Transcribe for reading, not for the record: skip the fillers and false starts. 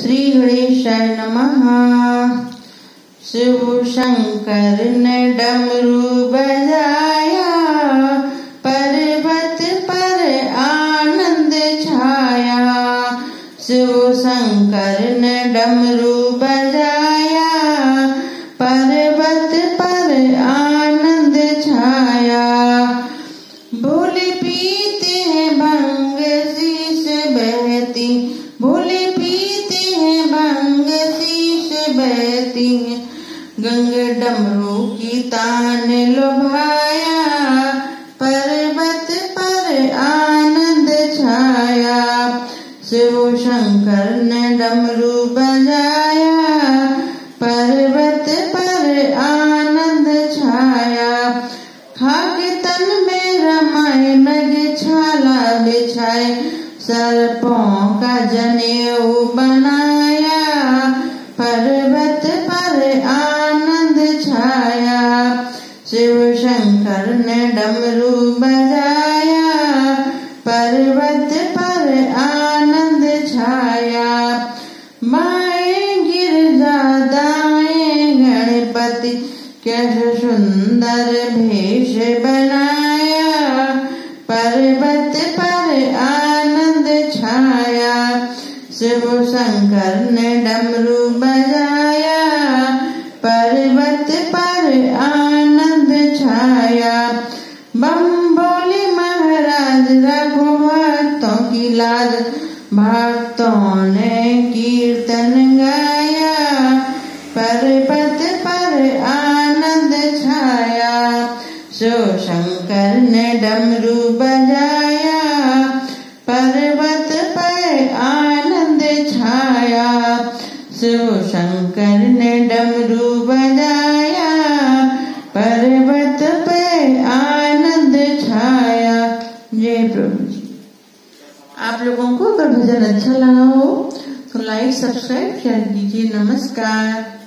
श्री गणेशाय नमः। शिव शंकर ने डमरू बजाया, पर्वत पर आनंद छाया। शिव शंकर ने डमरू बजाया, पर्वत पर आनंद छाया। भोले पीते हैं भंग शीश बहती, भोले पीते हैं भंग शीश बहती। गंग डमरू की तान लुभाया, पर्वत पर आनंद छाया। शिव शंकर ने डमरू बजाया, पर्वत पर आनंद छाया। खाक तन में रमाए मृग छाला बिछाए, सर्पों का जनेऊ बनाया। पर्वत पर आनंद छाया। शिव शंकर ने डमरू बजाया, पर्वत पर आनंद छाया। बाएं गिरजा दाएं गणपति, कैसे सुंदर भेष बनाया। पर्वत पर आनंद छाया। शिव शंकर ने डमरू बजाया, पर्वत पर आनंद छाया। बम बोले महाराज रखो भक्तों की लाज, भक्तों ने कीर्तन गाया। पर्वत पर आनंद छाया। शिव शंकर ने डमरू बजाया, पर्वत पर आनंद छाया। शिव शंकर ने डमरू बजाया, पर्वत पर आनंद छाया। जय प्रभु जी। आप लोगों को अगर भजन अच्छा लगा हो तो लाइक सब्सक्राइब शेयर कीजिए। नमस्कार।